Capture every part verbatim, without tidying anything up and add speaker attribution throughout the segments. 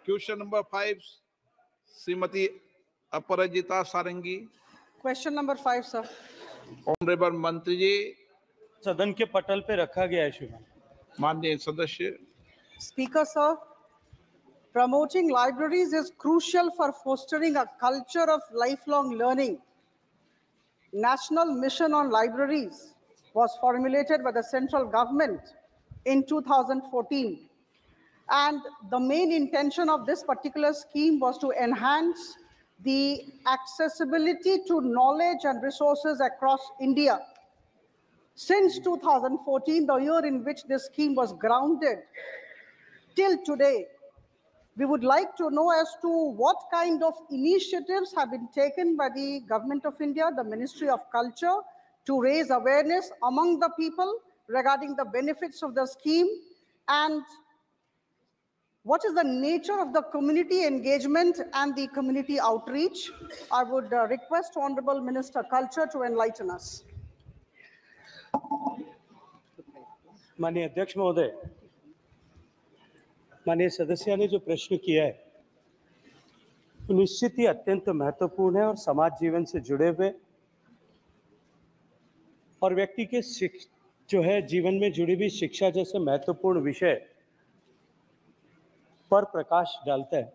Speaker 1: Question number five, Shrimati Aparajita Sarangi.
Speaker 2: Question number five sir.
Speaker 1: Honourable मंत्री जी,
Speaker 3: सदन के पटल पे रखा गया है श्रीमान।
Speaker 1: माननीय सदस्य।
Speaker 2: Speaker sir, promoting libraries is crucial for fostering a culture of lifelong learning. National Mission on Libraries was formulated by the central government in two thousand fourteen. And the main intention of this particular scheme was to enhance the accessibility to knowledge and resources across India. Since two thousand fourteen, the year in which this scheme was grounded, till today, we would like to know as to what kind of initiatives have been taken by the Government of India, the Ministry of Culture, to raise awareness among the people regarding the benefits of the scheme, and what is the nature of the community engagement and the community outreach. I would uh, request Honorable Minister Culture to enlighten us.
Speaker 3: माननीय अध्यक्ष महोदय, माननीय सदस्य ने जो प्रश्न किया है तो निश्चित ही अत्यंत महत्वपूर्ण है और समाज जीवन से जुड़े हुए और व्यक्ति के जो है जीवन में जुड़ी हुई शिक्षा जैसे महत्वपूर्ण विषय पर प्रकाश डालता है।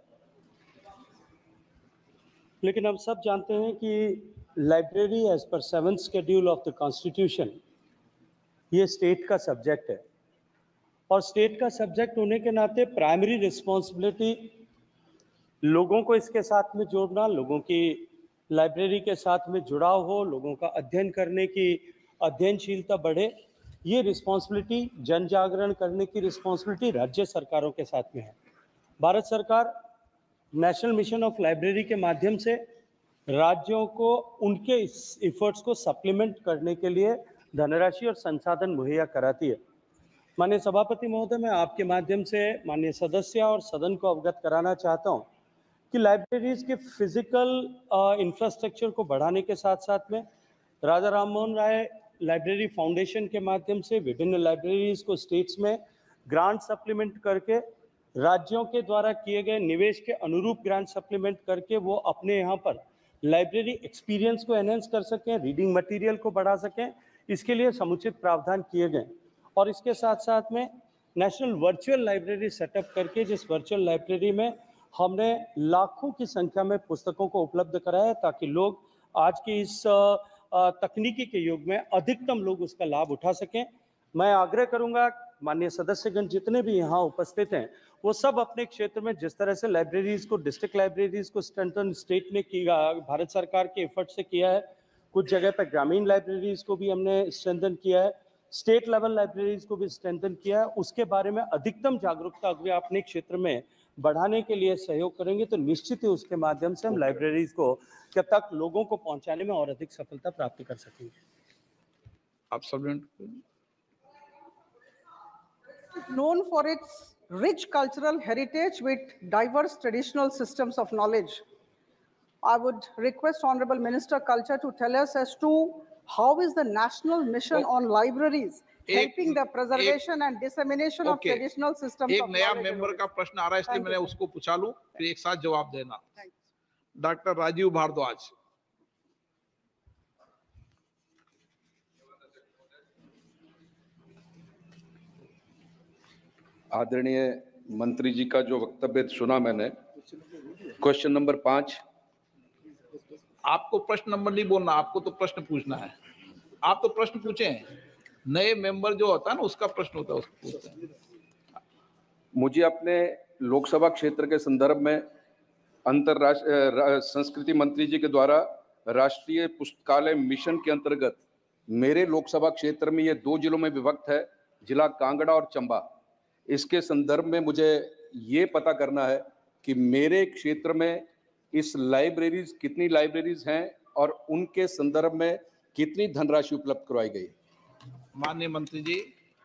Speaker 3: लेकिन हम सब जानते हैं कि library as per seventh schedule of the constitution ये स्टेट का सब्जेक्ट है और स्टेट का सब्जेक्ट होने के नाते प्राइमरी रिस्पॉन्सिबिलिटी लोगों को इसके साथ में जोड़ना, लोगों की लाइब्रेरी के साथ में जुड़ाव हो, लोगों का अध्ययन करने की अध्ययनशीलता बढ़े, ये रिस्पॉन्सिबिलिटी जन जागरण करने की रिस्पॉन्सिबिलिटी राज्य सरकारों के साथ में है। भारत सरकार नेशनल मिशन ऑफ लाइब्रेरी के माध्यम से राज्यों को उनके इस एफर्ट्स को सप्लीमेंट करने के लिए धनराशि और संसाधन मुहैया कराती है। माननीय सभापति महोदय, मैं आपके माध्यम से माननीय सदस्य और सदन को अवगत कराना चाहता हूं कि लाइब्रेरीज के फिजिकल इंफ्रास्ट्रक्चर को बढ़ाने के साथ साथ में राजा राममोहन राय लाइब्रेरी फाउंडेशन के माध्यम से विभिन्न लाइब्रेरीज को स्टेट्स में ग्रांट सप्लीमेंट करके राज्यों के द्वारा किए गए निवेश के अनुरूप ग्रांट सप्लीमेंट करके वो अपने यहाँ पर लाइब्रेरी एक्सपीरियंस को एनहेंस कर सकें, रीडिंग मटेरियल को बढ़ा सकें, इसके लिए समुचित प्रावधान किए गए। और इसके साथ साथ में नेशनल वर्चुअल लाइब्रेरी सेटअप करके जिस वर्चुअल लाइब्रेरी में हमने लाखों की संख्या में पुस्तकों को उपलब्ध कराया ताकि लोग आज के इस तकनीकी के युग में अधिकतम लोग उसका लाभ उठा सकें। मैं आग्रह करूंगा माननीय सदस्यगण जितने भी यहाँ उपस्थित हैं वो सब अपने क्षेत्र में जिस तरह से लाइब्रेरीज को, डिस्ट्रिक्ट लाइब्रेरीज को स्ट्रेंथन स्टेट ने किया, भारत सरकार के एफर्ट से किया है, कुछ जगह पर ग्रामीण लाइब्रेरीज को भी हमने स्ट्रेंथन किया है, स्टेट लेवल लाइब्रेरीज को भी स्ट्रेंथन किया है, उसके बारे में अधिकतम जागरूकता अगर अपने क्षेत्र में बढ़ाने के लिए सहयोग करेंगे तो निश्चित ही उसके माध्यम से हम लाइब्रेरीज को कब तक लोगों को पहुंचाने में और अधिक सफलता प्राप्त कर सकेंगे।
Speaker 1: आप सब
Speaker 2: known for its rich cultural heritage with diverse traditional systems of knowledge. I would request Honorable Minister Culture to tell us as to how is the National Mission oh. on Libraries helping एक, the preservation एक, and dissemination okay. of traditional systems
Speaker 1: एक
Speaker 2: of
Speaker 1: नया
Speaker 2: knowledge.
Speaker 1: Member का प्रश्न आ रहा है इसलिए मैंने उसको पूछा लूं, फिर एक साथ जवाब देना। डॉक्टर राजीव भारद्वाज।
Speaker 4: आदरणीय मंत्री जी का जो वक्तव्य सुना मैंने, क्वेश्चन नंबर पांच।
Speaker 1: आपको प्रश्न नंबर नहीं बोलना, आपको तो प्रश्न पूछना है। आप तो प्रश्न पूछे, नए मेंबर जो होता है ना उसका प्रश्न होता है, उसको पूछते हैं।
Speaker 4: मुझे अपने लोकसभा क्षेत्र के संदर्भ में अंतरराष्ट्रीय संस्कृति मंत्री जी के द्वारा राष्ट्रीय पुस्तकालय मिशन के अंतर्गत मेरे लोकसभा क्षेत्र में ये दो जिलों में विभक्त है, जिला कांगड़ा और चंबा। इसके संदर्भ में मुझे ये पता करना है कि मेरे क्षेत्र में इस लाइब्रेरीज कितनी लाइब्रेरीज हैं और उनके संदर्भ में कितनी धनराशि उपलब्ध करवाई गई।
Speaker 1: माननीय मंत्री जी।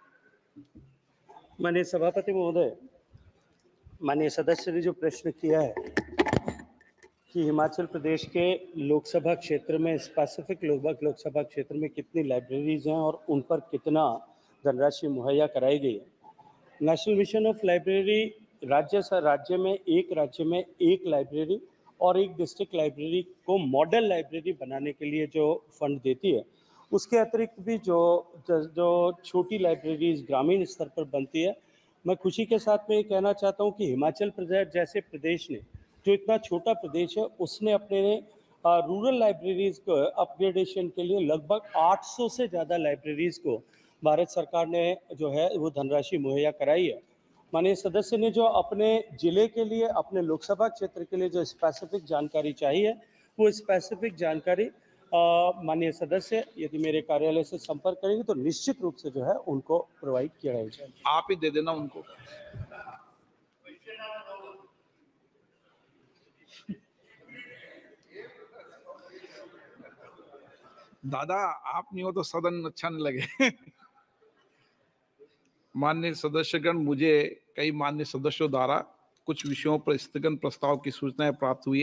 Speaker 3: माननीय सभापति महोदय, माननीय सदस्य ने जो प्रश्न किया है कि हिमाचल प्रदेश के लोकसभा क्षेत्र में स्पेसिफिक लोकसभा क्षेत्र में कितनी लाइब्रेरीज हैं और उन पर कितना धनराशि मुहैया कराई गई है। नेशनल मिशन ऑफ लाइब्रेरी राज्य से राज्य में एक राज्य में एक लाइब्रेरी और एक डिस्ट्रिक्ट लाइब्रेरी को मॉडल लाइब्रेरी बनाने के लिए जो फंड देती है, उसके अतिरिक्त भी जो जो छोटी लाइब्रेरीज ग्रामीण स्तर पर बनती है, मैं खुशी के साथ में ये कहना चाहता हूँ कि हिमाचल प्रदेश जैसे प्रदेश ने, जो इतना छोटा प्रदेश है, उसने अपने रूरल लाइब्रेरीज को अपग्रेडेशन के लिए लगभग आठ सौ से ज़्यादा लाइब्रेरीज को भारत सरकार ने जो है वो धनराशि मुहैया कराई है। माननीय सदस्य ने जो अपने जिले के लिए, अपने लोकसभा क्षेत्र के लिए जो स्पेसिफिक जानकारी चाहिए, वो स्पेसिफिक जानकारी माननीय सदस्य यदि मेरे कार्यालय से संपर्क करेंगे तो निश्चित रूप से जो है उनको प्रोवाइड किया जाएगा।
Speaker 1: आप ही दे देना उनको। दादा आप नहीं हो तो सदन अच्छा नहीं लगे। माननीय सदस्यगण, मुझे कई माननीय सदस्यों द्वारा कुछ विषयों पर स्थगन प्रस्ताव की सूचनाएं प्राप्त हुई है।